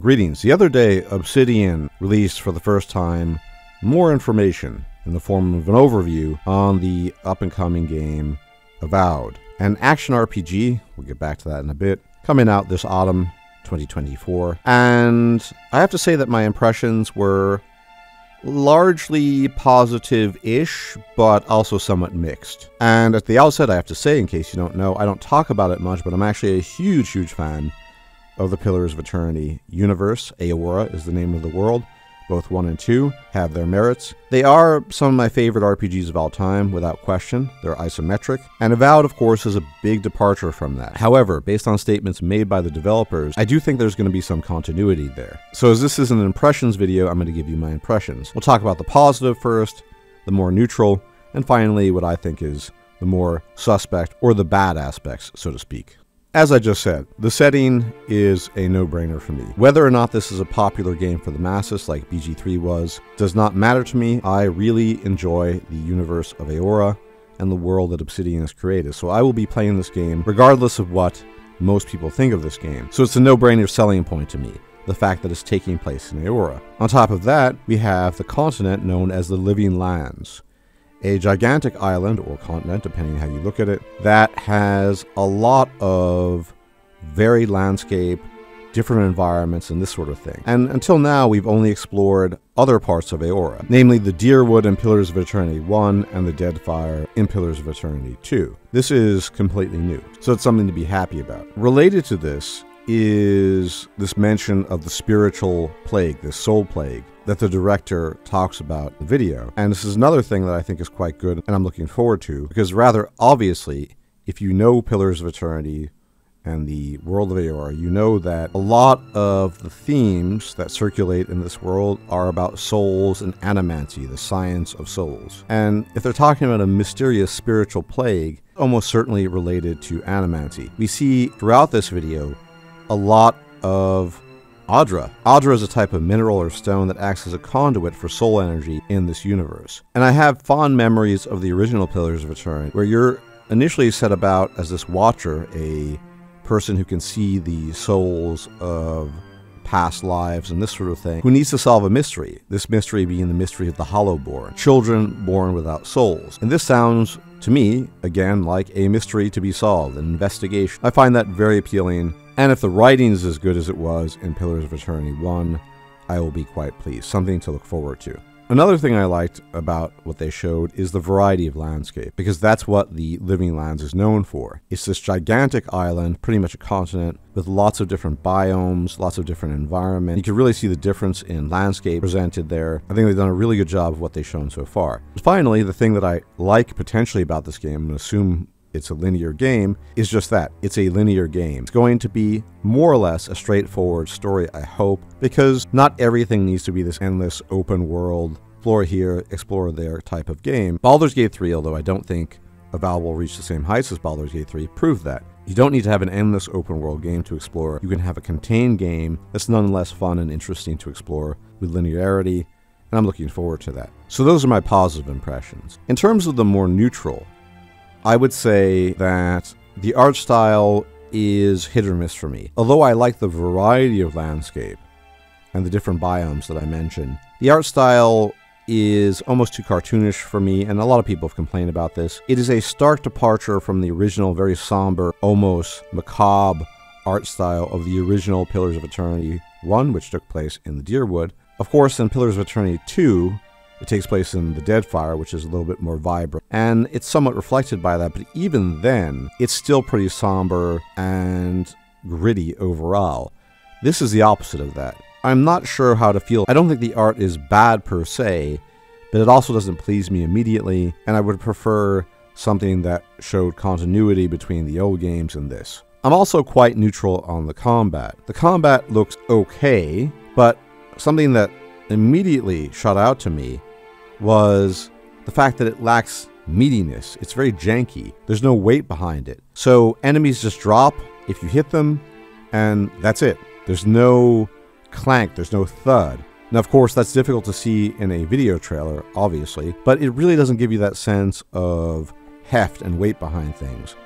Greetings. The other day, Obsidian released for the first time more information in the form of an overview on the up-and-coming game Avowed, an action RPG, we'll get back to that in a bit, coming out this autumn 2024. And I have to say that my impressions were largely positive-ish, but also somewhat mixed. And at the outset, I have to say, in case you don't know, I don't talk about it much, but I'm actually a huge fan of the Pillars of Eternity universe. Eora is the name of the world. Both 1 and 2 have their merits. They are some of my favorite RPGs of all time, without question. They're isometric, and Avowed, of course, is a big departure from that. However, based on statements made by the developers, I do think there's going to be some continuity there. So as this is an impressions video, I'm going to give you my impressions. We'll talk about the positive first, the more neutral, and finally what I think is the more suspect, or the bad aspects, so to speak. As I just said, the setting is a no-brainer for me. Whether or not this is a popular game for the masses like BG3 was, does not matter to me. I really enjoy the universe of Eora and the world that Obsidian has created. So I will be playing this game regardless of what most people think of this game. So it's a no-brainer selling point to me, the fact that it's taking place in Eora. On top of that, we have the continent known as the Living Lands. A gigantic island, or continent, depending on how you look at it, that has a lot of varied landscape, different environments, and this sort of thing. And until now, we've only explored other parts of Eora, namely the Dyrwood in Pillars of Eternity 1 and the Deadfire in Pillars of Eternity 2. This is completely new, so it's something to be happy about. Related to this is this mention of the spiritual plague, the soul plague, that the director talks about in the video. And this is another thing that I think is quite good and I'm looking forward to, because rather obviously, if you know Pillars of Eternity and the world of Eora, you know that a lot of the themes that circulate in this world are about souls and animancy, the science of souls. And if they're talking about a mysterious spiritual plague, almost certainly related to animancy. We see throughout this video a lot of Adra. Adra is a type of mineral or stone that acts as a conduit for soul energy in this universe. And I have fond memories of the original Pillars of Eternity, where you're initially set about as this watcher, a person who can see the souls of past lives and this sort of thing, who needs to solve a mystery. This mystery being the mystery of the Hollowborn, children born without souls. And this sounds, to me, again, like a mystery to be solved, an investigation. I find that very appealing. And if the writing is as good as it was in Pillars of Eternity 1, I will be quite pleased. Something to look forward to. Another thing I liked about what they showed is the variety of landscape, because that's what the Living Lands is known for. It's this gigantic island, pretty much a continent, with lots of different biomes, lots of different environments. You can really see the difference in landscape presented there. I think they've done a really good job of what they've shown so far. Finally, the thing that I like potentially about this game, and assume it's a linear game, is just that. It's a linear game. It's going to be more or less a straightforward story, I hope, because not everything needs to be this endless open world, explore here, explore there type of game. Baldur's Gate 3, although I don't think Avowed will reach the same heights as Baldur's Gate 3, proved that. You don't need to have an endless open world game to explore. You can have a contained game that's nonetheless fun and interesting to explore with linearity, and I'm looking forward to that. So those are my positive impressions. In terms of the more neutral, I would say that the art style is hit or miss for me. Although I like the variety of landscape and the different biomes that I mentioned, the art style is almost too cartoonish for me, and a lot of people have complained about this. It is a stark departure from the original, very somber, almost macabre art style of the original Pillars of Eternity 1, which took place in the Dyrwood. Of course, in Pillars of Eternity 2, it takes place in the Deadfire, which is a little bit more vibrant, and it's somewhat reflected by that, but even then, it's still pretty somber and gritty overall. This is the opposite of that. I'm not sure how to feel. I don't think the art is bad per se, but it also doesn't please me immediately, and I would prefer something that showed continuity between the old games and this. I'm also quite neutral on the combat. The combat looks okay, but something that immediately shot out to me was the fact that it lacks meatiness. It's very janky. There's no weight behind it. So enemies just drop if you hit them, and that's it. There's no clank, there's no thud. Now, of course, that's difficult to see in a video trailer, obviously, but it really doesn't give you that sense of heft and weight behind things.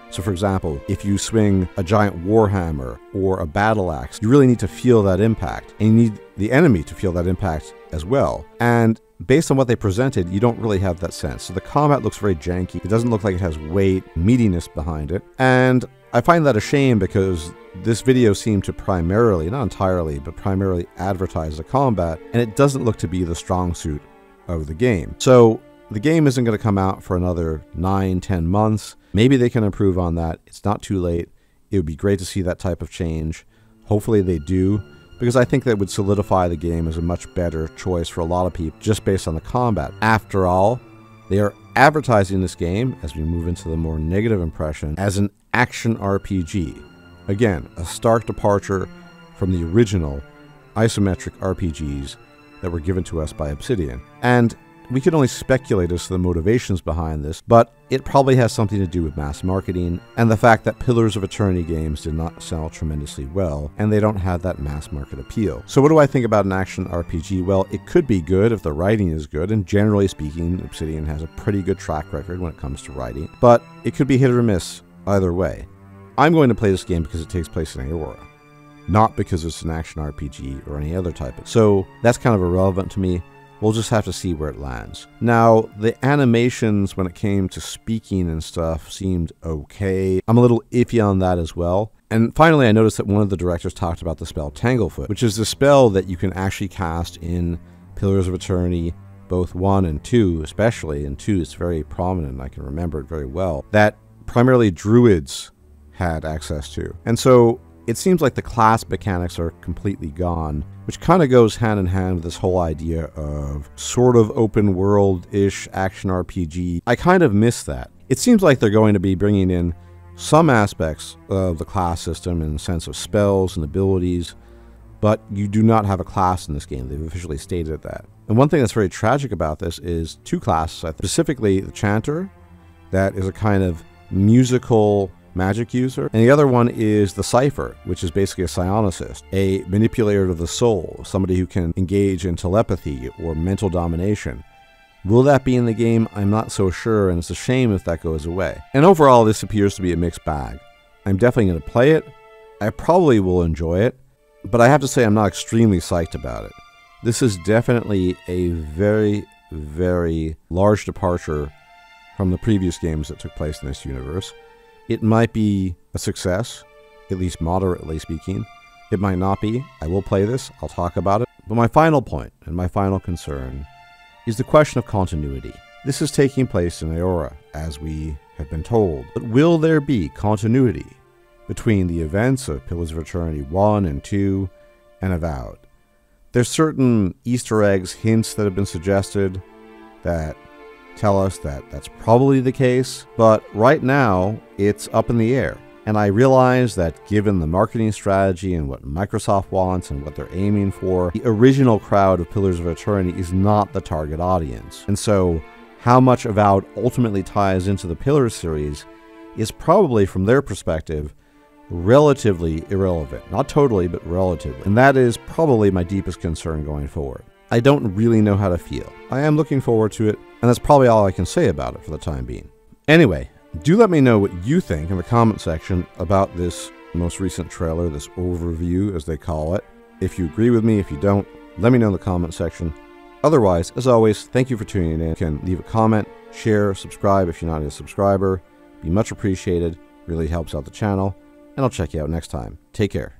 So for example, if you swing a giant warhammer or a battle axe, you really need to feel that impact, and you need the enemy to feel that impact as well. And based on what they presented, you don't really have that sense. So the combat looks very janky. It doesn't look like it has weight, meatiness behind it. And I find that a shame because this video seemed to primarily, not entirely, but primarily advertise the combat, and it doesn't look to be the strong suit of the game. So the game isn't going to come out for another 9-10 months. Maybe they can improve on that. It's not too late. It would be great to see that type of change. Hopefully they do, because I think that would solidify the game as a much better choice for a lot of people just based on the combat. After all, they are advertising this game, as we move into the more negative impression, as an action RPG. Again, a stark departure from the original isometric RPGs that were given to us by Obsidian. And we can only speculate as to the motivations behind this, but it probably has something to do with mass marketing and the fact that Pillars of Eternity games did not sell tremendously well, and they don't have that mass market appeal. So what do I think about an action RPG? Well, it could be good if the writing is good, and generally speaking, Obsidian has a pretty good track record when it comes to writing, but it could be hit or miss either way. I'm going to play this game because it takes place in Eora, not because it's an action RPG or any other type. So that's kind of irrelevant to me. We'll just have to see where it lands. Now, the animations when it came to speaking and stuff seemed okay. I'm a little iffy on that as well. And finally, I noticed that one of the directors talked about the spell Tanglefoot, which is the spell that you can actually cast in Pillars of Eternity, both 1 and 2, especially. In 2, it's very prominent. I can remember it very well. That primarily druids had access to. And so it seems like the class mechanics are completely gone, which kind of goes hand in hand with this whole idea of sort of open world-ish action RPG. I kind of miss that. It seems like they're going to be bringing in some aspects of the class system in the sense of spells and abilities, but you do not have a class in this game. They've officially stated that. And one thing that's very tragic about this is two classes, specifically the Chanter, that is a kind of musical magic user, and the other one is the Cypher, which is basically a psionicist, a manipulator of the soul, somebody who can engage in telepathy or mental domination. Will that be in the game? I'm not so sure, and it's a shame if that goes away. And overall, this appears to be a mixed bag. I'm definitely going to play it. I probably will enjoy it, but I have to say I'm not extremely psyched about it. This is definitely a very, very large departure from the previous games that took place in this universe. It might be a success, at least moderately speaking. It might not be. I will play this. I'll talk about it. But my final point and my final concern is the question of continuity. This is taking place in Eora, as we have been told. But will there be continuity between the events of Pillars of Eternity 1 and 2 and Avowed? There's certain Easter eggs, hints that have been suggested that tell us that that's probably the case, but right now it's up in the air. And I realize that given the marketing strategy and what Microsoft wants and what they're aiming for, the original crowd of Pillars of Eternity is not the target audience. And so how much Avowed ultimately ties into the Pillars series is probably, from their perspective, relatively irrelevant. Not totally, but relatively. And that is probably my deepest concern going forward. I don't really know how to feel. I am looking forward to it, and that's probably all I can say about it for the time being. Anyway, do let me know what you think in the comment section about this most recent trailer, this overview as they call it. If you agree with me, if you don't, let me know in the comment section. Otherwise, as always, thank you for tuning in. You can leave a comment, share, subscribe if you're not a subscriber. Be much appreciated, really helps out the channel, and I'll check you out next time. Take care.